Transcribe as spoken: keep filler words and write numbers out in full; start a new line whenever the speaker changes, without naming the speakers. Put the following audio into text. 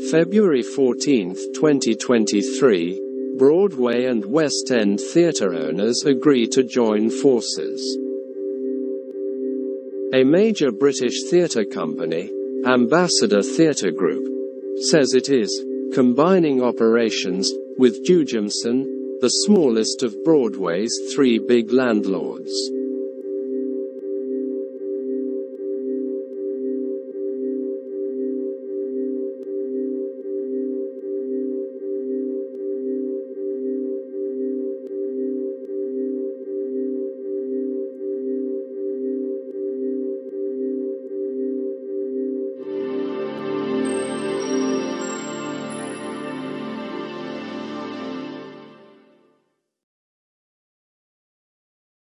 February fourteenth, twenty twenty-three, Broadway and West End theatre owners agree to join forces. A major British theatre company, Ambassador Theatre Group, says it is combining operations with Jujamcyn, the smallest of Broadway's three big landlords.